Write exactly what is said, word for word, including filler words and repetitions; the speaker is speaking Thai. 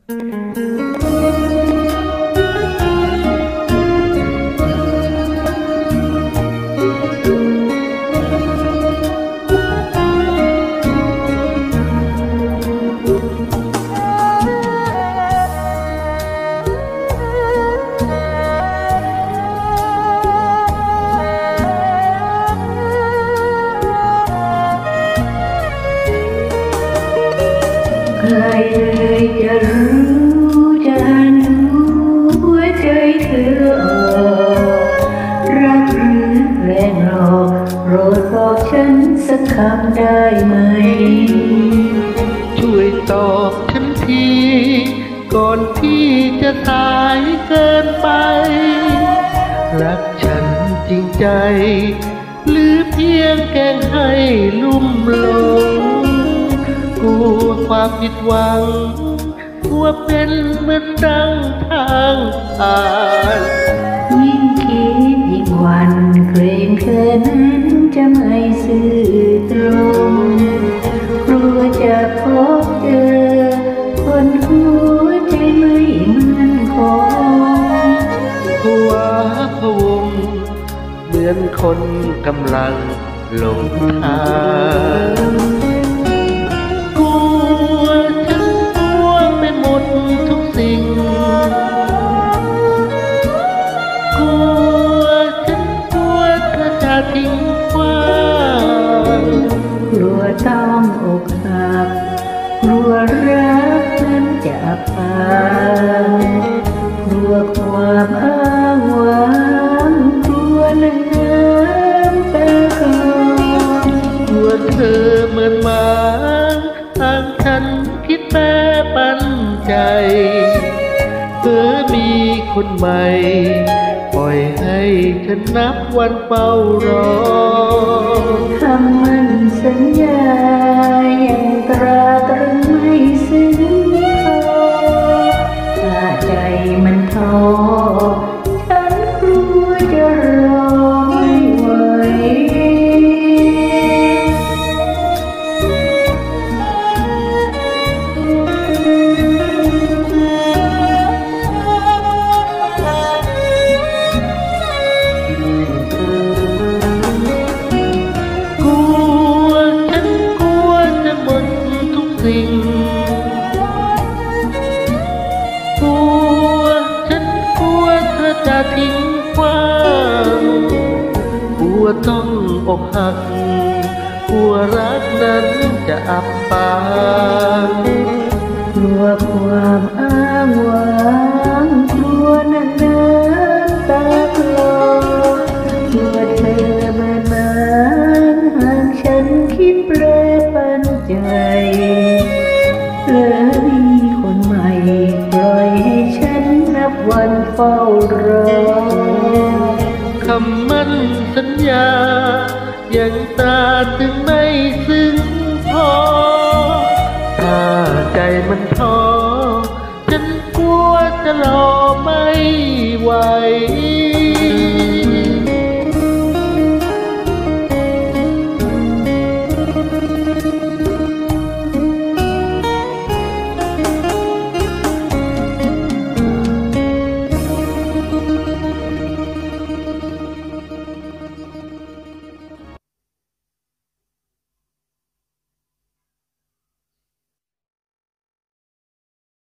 ใครเลยจะรู้จะรู้หัวใจเธอออกรักหรือแกล้งหลอกโปรดบอกฉันสักคำได้ไหมช่วยตอบฉันทีก่อนที่จะสายเกินไปรักฉันจริงใจหรือเพียงแกล้งให้ลุ่มหลงกลัวความผิดหวังกลัวเป็นเหมือนดังทางผ่านยิ่งคิดยิ่งหวั่นเกรงเธอนั้นจะไม่ซื่อตรงกลัวจะพบเจอคนหัวใจไม่มั่นคงภาวะพะวงเหมือนคนกำลังหลงทางกลัวฉันกลัวไปหมดทุกสิ่งกลัวฉันกลัวเธอจะทิ้งกว้างกลัวต้องอกหักกลัวรักนั้นจะพังกลัวความอ้างว้างกลัวน้ำตาคลอกลัวเธอเหมือนหมาทางฉันคิดแปรปันใจเพื่อมีคนใหม่ปล่อยให้ฉันนับวันเฝ้ารอคำมั่นสัญญายังตราตรึงไม่สิ้นพอถ้าใจมันท้อฉันกลัวจะรอไม่ไหวสิ่งกลัวฉันกลัวเธอจะทิ้งกว้างกลัวต้องอกหักกลัวรักนั้นจะอับปางกลัวความอ้างว้างกลัวน้ำตาคลอกลัวเธอเมื่อนานห่างฉันคิดแปรปันใจแล้วมีคนใหม่ปล่อยให้ฉันนับวันเฝ้ารอคำมั่นสัญญายังตราตรึงไม่ซึ้งพอถ้าใจมันท้อ